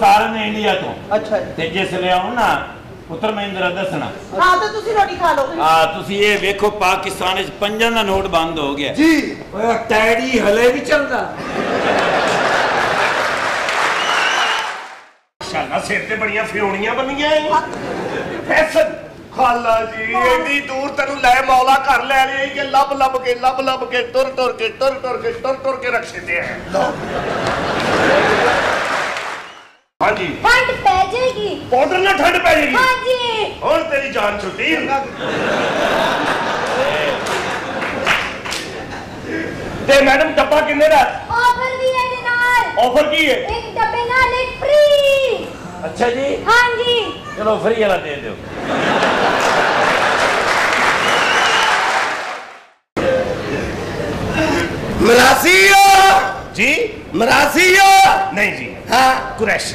दोस्त आ रहे हैं इंडिया तो। अच्छा ते जिसले आऊं ना पुत्र महिंद्रा दसना। हाँ तो तुसी रोटी खा लो। हाँ तुसी ये देखो पाकिस्तान इस पंजां दा नोट बंद हो गया जी। ओए टैडी हले भी चलदा। शाला सिर ते बड़ियां फ्योणियां बनियां फैशन खाला जी एडी दूर तेनू लै मौला घर लै रही कि लब के तुर के रख छे हैं। हाँ जी ठंड पै जाएगी। पाउडर ना ठंड पै जाएगी। हाँ जी और तेरी जान छुट्टी ते मैडम डब्बा किन्ने दा ऑफर भी है नाल। ऑफर की है एक डब्बे नाल एक फ्री। अच्छा जी हाँ जी चलो फ्री वाला दे दो। मरासियो जी मरासियो नहीं जी हाँ कुरैश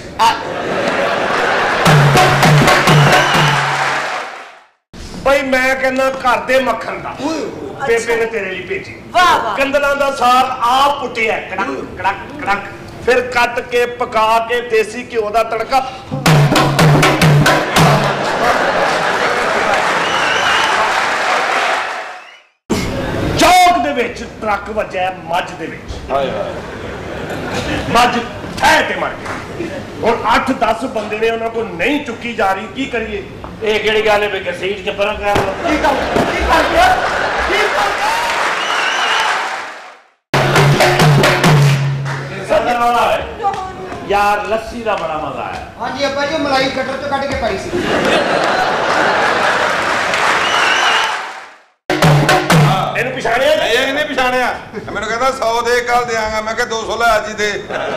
भाई मैं कहना घर दे मक्खन दा बेबे ने तेरे लिए भेजी कंदलां दा साग आप पुटिया कड़क कड़क कड़क फिर कट के पका के देसी घ्यो दा तड़का ट्रक वजह मझ दे मझ है ते मर गई और 8-10 बंदे ने उन्होंने को नहीं चुकी जा रही की करिए ये केड़ी गल है बेकर सीट के पर कर लो यार लस्सी का बड़ा मजा है। हाँ जी अब्बा जी मलाई कटर तो कट के पाई सी। मैंने कहता 100 दे कल देंगा मैं 200 ला जी दे।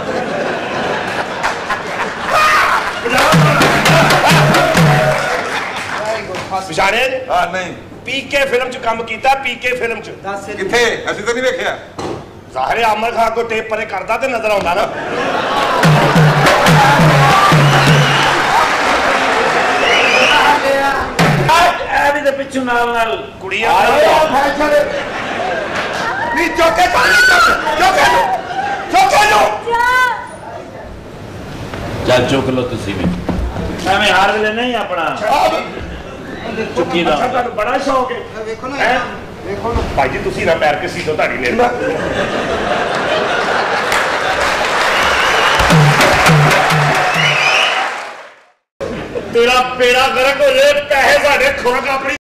हाँ नहीं पीके फिल्म च काम कीता पीके फिल्म च किथे असि तो नहीं देखिया ज़ाहिर आमर खान को टेप परे करता ते नजर आउंदा ना ए भी ते पिछू नाल कुड़ियां नी चौके चल चुक लो तुसी भी मैं हार वेले नहीं अपना चुकी दा बड़ा शौक है देखो ना देखो ना भाई जी तुसी ना पैर के सीधो धाड़ी ले तेरा पेड़ा गर्क हो जाए पैसे साढ़े खुराक अपनी